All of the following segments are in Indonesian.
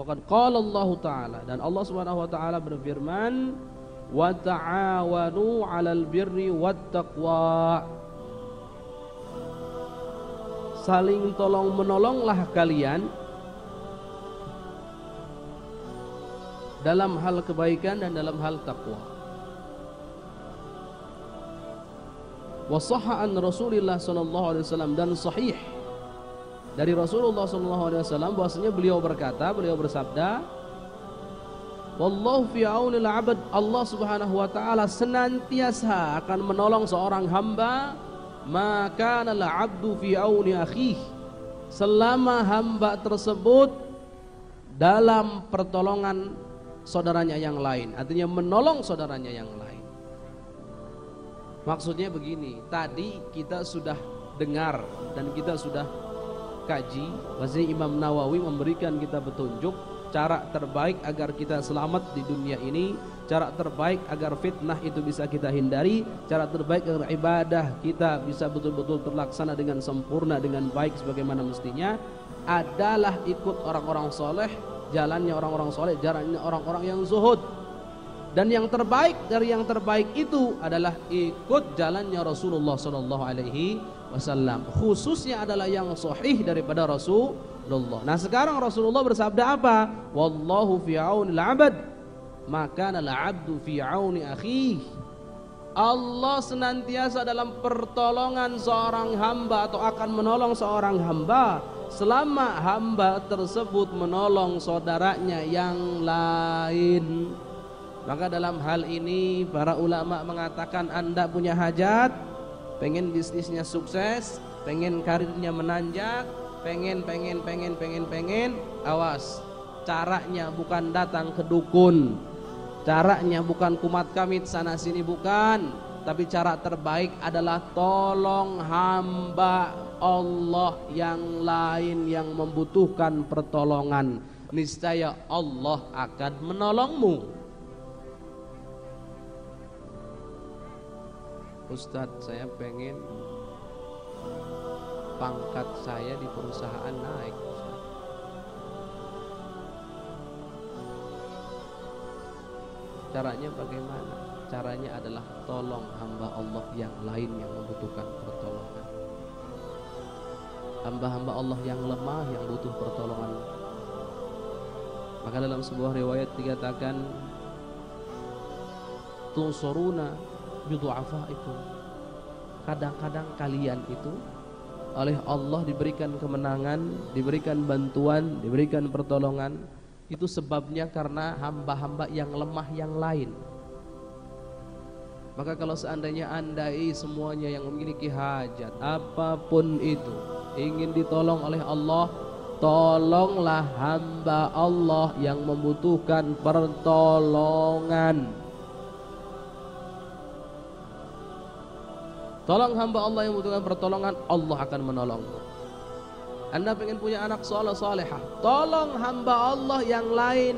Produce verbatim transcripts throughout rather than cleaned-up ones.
Waqad qala Allah Ta'ala, dan Allah Subhanahu wa taala berfirman, wa ta'awanu 'alal birri wat taqwa. Saling tolong menolonglah kalian dalam hal kebaikan dan dalam hal takwa. Wa sahha an Rasulillah sallallahu alaihi wasallam, dan sahih dari Rasulullah sallallahu alaihi wasallam bahwasanya beliau berkata, beliau bersabda, wallahu fi aunil 'abd, Allah Subhanahu wa taala senantiasa akan menolong seorang hamba, maka al 'abdu fi auni akhih, selama hamba tersebut dalam pertolongan saudaranya yang lain, artinya menolong saudaranya yang lain. Maksudnya begini, tadi kita sudah dengar dan kita sudah kaji, bahwasanya Imam Nawawi memberikan kita petunjuk cara terbaik agar kita selamat di dunia ini, cara terbaik agar fitnah itu bisa kita hindari, cara terbaik agar ibadah kita bisa betul-betul terlaksana dengan sempurna, dengan baik sebagaimana mestinya, adalah ikut orang-orang soleh, jalannya orang-orang soleh, jalannya orang-orang yang zuhud. Dan yang terbaik dari yang terbaik itu adalah ikut jalannya Rasulullah sallallahu alaihi wasallam, khususnya adalah yang sahih daripada Rasulullah. Nah, sekarang Rasulullah bersabda apa? Wallahu fi aunil 'abd, maka al 'abdu fi auni akhihi. Allah senantiasa dalam pertolongan seorang hamba atau akan menolong seorang hamba selama hamba tersebut menolong saudaranya yang lain. Maka dalam hal ini para ulama mengatakan, Anda punya hajat, pengen bisnisnya sukses, pengen karirnya menanjak, pengen pengen pengen pengen pengen awas, caranya bukan datang ke dukun, caranya bukan kumat kamit sana sini, bukan, tapi cara terbaik adalah tolong hamba Allah yang lain yang membutuhkan pertolongan, niscaya Allah akan menolongmu. Ustadz, saya pengen pangkat saya di perusahaan naik. Caranya bagaimana? Caranya adalah tolong hamba Allah yang lain yang membutuhkan pertolongan, hamba-hamba Allah yang lemah yang butuh pertolongan. Maka dalam sebuah riwayat dikatakan, tunsuruna bidu'afaikum, kadang-kadang kalian itu oleh Allah diberikan kemenangan, diberikan bantuan, diberikan pertolongan, itu sebabnya karena hamba-hamba yang lemah yang lain. Maka kalau seandainya andai semuanya yang memiliki hajat apapun itu ingin ditolong oleh Allah, tolonglah hamba Allah yang membutuhkan pertolongan. Tolong hamba Allah yang membutuhkan pertolongan, Allah akan menolongmu. Anda pengen punya anak soleh solehah, tolong hamba Allah yang lain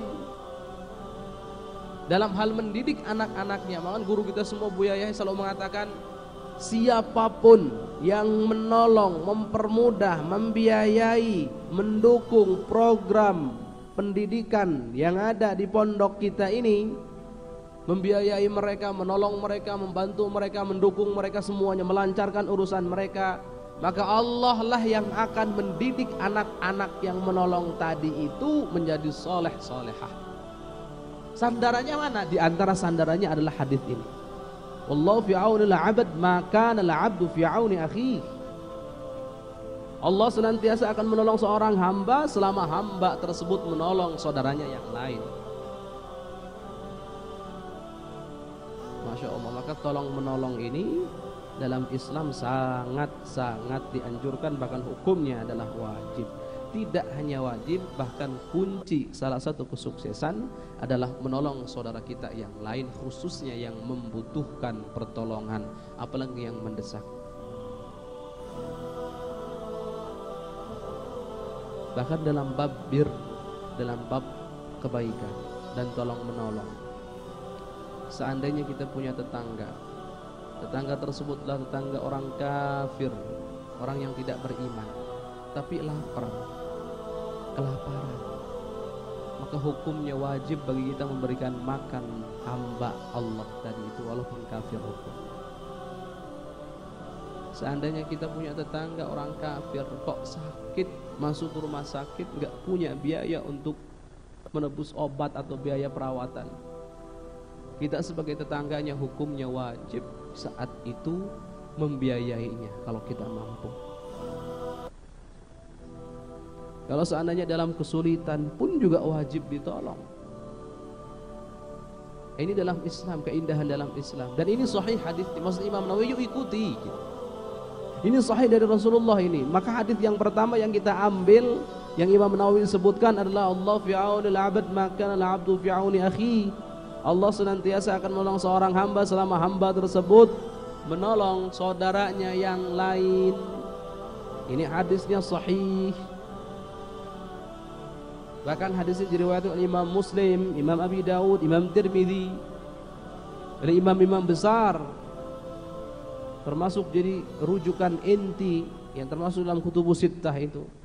dalam hal mendidik anak-anaknya. Maka guru kita semua, Buya Yahya, selalu mengatakan, siapapun yang menolong, mempermudah, membiayai, mendukung program pendidikan yang ada di pondok kita ini, membiayai mereka, menolong mereka, membantu mereka, mendukung mereka semuanya, melancarkan urusan mereka, maka Allah lah yang akan mendidik anak-anak yang menolong tadi itu menjadi soleh solehah. Sandarannya mana? Di antara sandarannya adalah hadis ini. Wallahu fi aunil 'abd, maka al 'abdu fi auni akhihi. Allah senantiasa akan menolong seorang hamba selama hamba tersebut menolong saudaranya yang lain. Masya Allah. Maka tolong menolong ini dalam Islam sangat-sangat dianjurkan, bahkan hukumnya adalah wajib. Tidak hanya wajib, bahkan kunci salah satu kesuksesan adalah menolong saudara kita yang lain, khususnya yang membutuhkan pertolongan, apalagi yang mendesak. Bahkan dalam bab bir, dalam bab kebaikan dan tolong menolong, seandainya kita punya tetangga, tetangga tersebutlah tetangga orang kafir, orang yang tidak beriman, tapi lapar, kelaparan, maka hukumnya wajib bagi kita memberikan makan hamba Allah tadi itu walaupun kafir hukum. Seandainya kita punya tetangga orang kafir kok sakit masuk ke rumah sakit nggak punya biaya untuk menebus obat atau biaya perawatan, kita sebagai tetangganya hukumnya wajib saat itu membiayainya kalau kita mampu. Kalau seandainya dalam kesulitan pun juga wajib ditolong. Ini dalam Islam, keindahan dalam Islam. Dan ini sahih hadis Muslim Imam Nawawi, yuk ikuti. Ini sahih dari Rasulullah ini. Maka hadis yang pertama yang kita ambil, yang Imam Nawawi sebutkan adalah Allah fi aunil abad maka al-abdu fi auni akhi. Allah senantiasa akan menolong seorang hamba selama hamba tersebut menolong saudaranya yang lain. Ini hadisnya sahih. Bahkan hadis ini diriwayatkan oleh Imam Muslim, Imam Abi Daud, Imam Tirmidzi, dari imam-imam besar, termasuk jadi rujukan inti yang termasuk dalam kutubus sittah itu.